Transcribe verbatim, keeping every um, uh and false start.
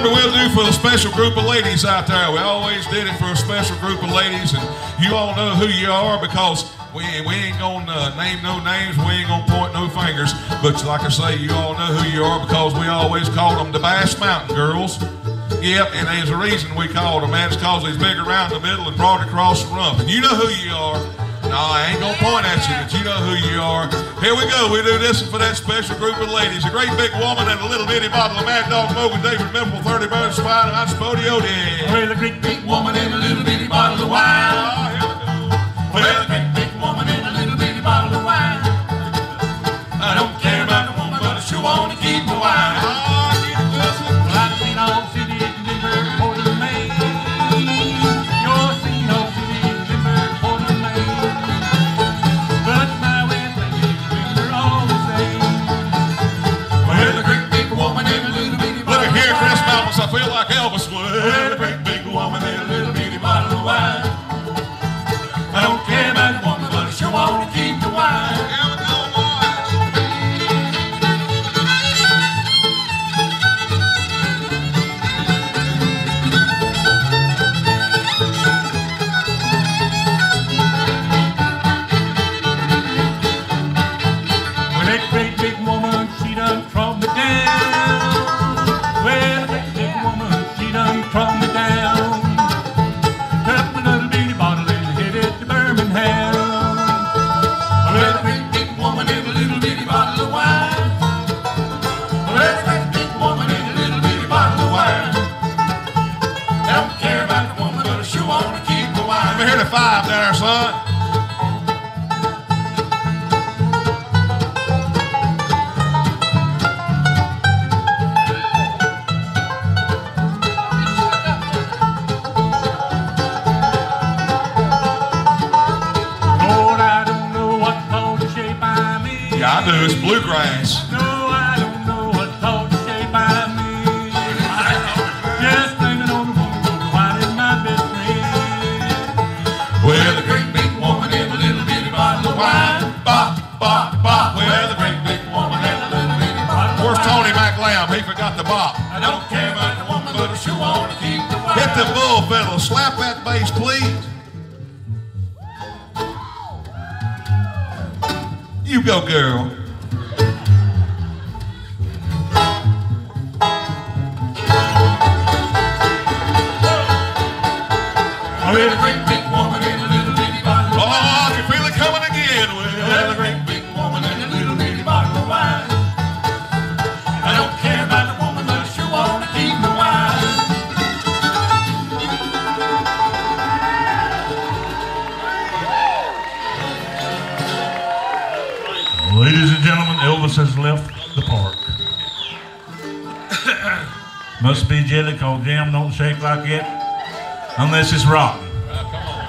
remember, we'll do for the special group of ladies out there. We always did it for a special group of ladies, and you all know who you are because we, we ain't gonna uh, name no names, we ain't gonna point no fingers, but like I say, you all know who you are because we always called them the Bass Mountain Girls. Yep, and there's a reason we called them that. It's because he's big around the middle and broad across the rump. And you know who you are. No, I ain't gonna point at you, but you know who you are. Here we go. We do this for that special group of ladies. A great big woman and a little bitty bottle of Mad Dog Mo with David Memple, thirty birds flying, and I'm Spodeo Dead. Well, a great big woman and a little bitty bottle of wine. Oh, here we go. Well, a great big woman and a little bitty bottle of wine. I don't care about the woman, but I sure wanna keep the wine. Oh, keep listening. Well, I've seen all city in Denver, Port of Maine. You're seen all city in Denver, Port of Maine. But my way of thinking, Denver all the same. Well, a great big woman and a little bitty bottle Look at of here, Chris wine. Malmus. I feel like Elvis would. Well, a great big woman and a little bitty bottle of wine. I don't care about the woman, but I sure wanna keep the wine. Here we go, boys. Well, that great big woman, she done trod me down. Well, that big woman, she done trod me down. Took my little bitty bottle and headed to Birmingham. Well, that great big woman and a little bitty bottle of wine. Well, that great big woman and a little bitty bottle of wine. I don't care about the woman, but I sure wanna keep the wine. Let me hear the five there, son. Lord, I don't know what tall shape I'm in. Yeah, I do. It's bluegrass. No, I don't know what tall shape I'm in. Just thinking on the woman, why is my best friend? Well, a great big woman and a little bitty bottle of wine. Bop, bop, bop. Well, Well, a great big woman and a little bitty bottle of where's wine. Tony McLam? He forgot the bop. I don't care about the woman, but I sure wanna keep the wine. Hit the bull fiddle. Slap that bass, please. You go, girl. Well, a great big woman and a little bitty bottle of Oh, wine. I can feel it coming again. Well, Well, a great big woman and a little bitty bottle of wine. I don't care about the woman, but I sure wanna keep the wine. Ladies and gentlemen, Elvis has left the park. Must be jelly, cause jam don't shake like it unless it's rotten. come on.